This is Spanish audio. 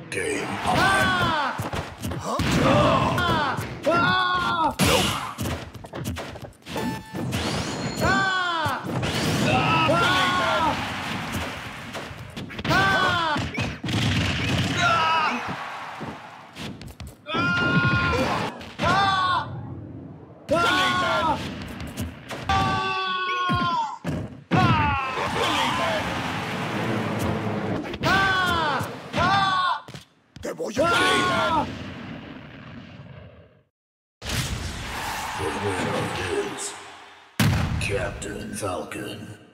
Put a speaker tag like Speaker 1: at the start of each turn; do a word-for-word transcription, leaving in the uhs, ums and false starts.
Speaker 1: Game on.
Speaker 2: Ah!
Speaker 1: Huh?
Speaker 2: Ah! Ah!
Speaker 1: Nope.
Speaker 2: Ah!
Speaker 1: Ah!
Speaker 2: Ah!
Speaker 1: ¡Te voy a matar! The winner is Captain Falcon.